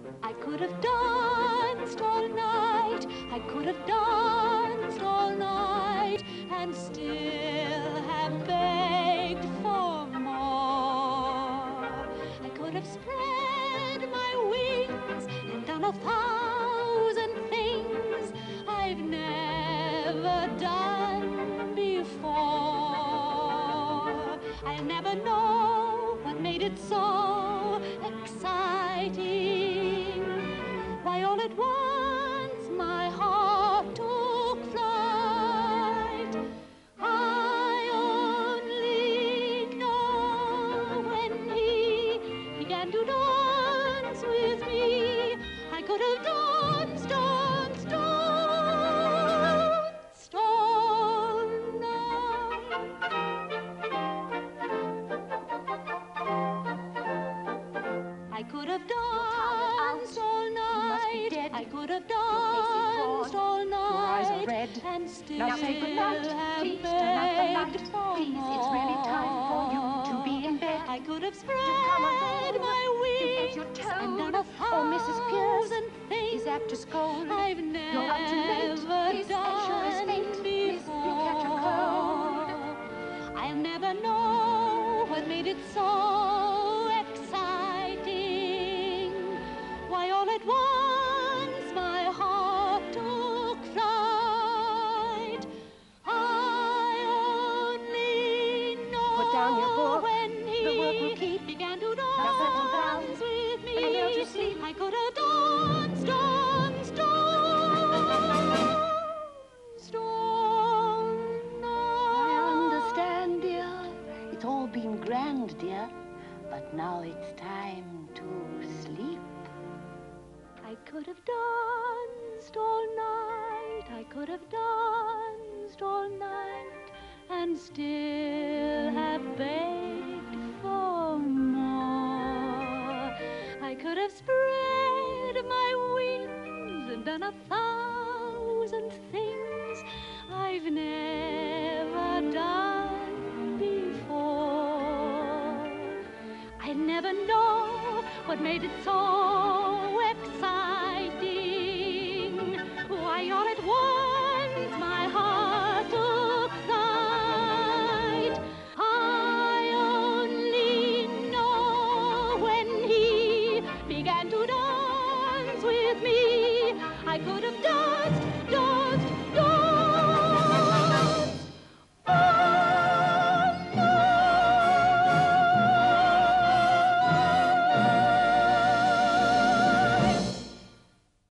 I could have danced all night, I could have danced all night, and still have begged for more. I could have spread my wings and done 1,000 things I've never done before. I'll never know what made it so exciting. Why all at once my heart took flight. I only know when he began to dance with me, I could have danced all night. I could have danced all night. I could have danced all night. Your eyes are red. And still Now say good night. Please turn out the light. Please, it's really time for you to be in bed. I could have Come along. spread my wings Your toad. and done Oh, Mrs. Pierce 1,000 things is apt to scold. I've You're up too late. never Miss, I'm sure it's done fate. Miss, you'll catch a cold. before. I'll never know what made it so exciting. Why all at once my heart took flight. I only know Put down your book. when The work will he keep. began to Now settle down. dance with me. And go to sleep. I could have danced all night. I understand, dear. It's all been grand, dear. But now it's time to sleep. I could have danced all night, I could have danced all night, and still have begged for more. I could have spread my wings and done 1,000 things I've never done before. I'd never know what made it so exciting. Why all at once my heart took flight. I only know when he began to dance with me, I could have danced